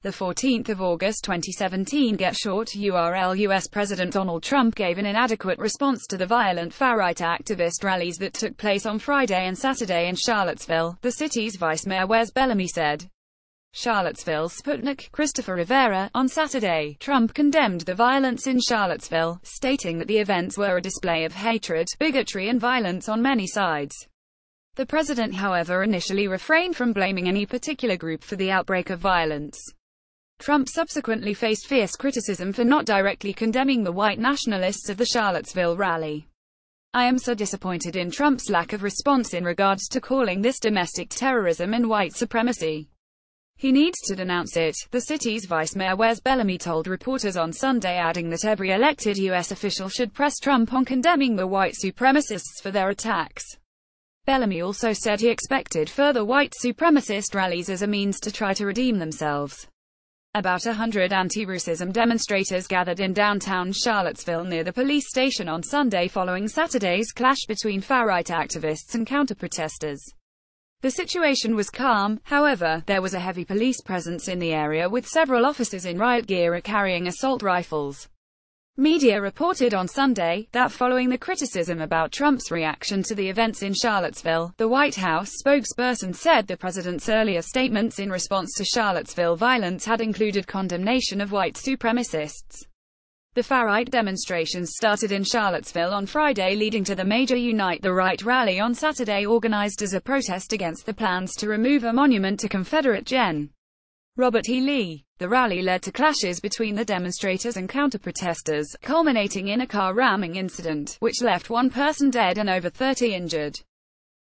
The 14th of August 2017 Get short URL US President Donald Trump gave an inadequate response to the violent far-right activist rallies that took place on Friday and Saturday in Charlottesville, the city's Vice Mayor Wes Bellamy said. Charlottesville Sputnik, Christopher Rivera. On Saturday, Trump condemned the violence in Charlottesville, stating that the events were a display of hatred, bigotry and violence on many sides. The president, however, initially refrained from blaming any particular group for the outbreak of violence. Trump subsequently faced fierce criticism for not directly condemning the white nationalists of the Charlottesville rally. "I am so disappointed in Trump's lack of response in regards to calling this domestic terrorism and white supremacy. He needs to denounce it," the city's Vice Mayor Wes Bellamy told reporters on Sunday, adding that every elected U.S. official should press Trump on condemning the white supremacists for their attacks. Bellamy also said he expected further white supremacist rallies as a means to try to redeem themselves. About 100 anti-racism demonstrators gathered in downtown Charlottesville near the police station on Sunday following Saturday's clash between far-right activists and counter-protesters. The situation was calm, however, there was a heavy police presence in the area with several officers in riot gear carrying assault rifles. Media reported on Sunday that following the criticism about Trump's reaction to the events in Charlottesville, the White House spokesperson said the president's earlier statements in response to Charlottesville violence had included condemnation of white supremacists. The far-right demonstrations started in Charlottesville on Friday, leading to the major Unite the Right rally on Saturday, organized as a protest against the plans to remove a monument to Confederate Gen. Robert E. Lee. The rally led to clashes between the demonstrators and counter-protesters, culminating in a car ramming incident, which left one person dead and over 30 injured.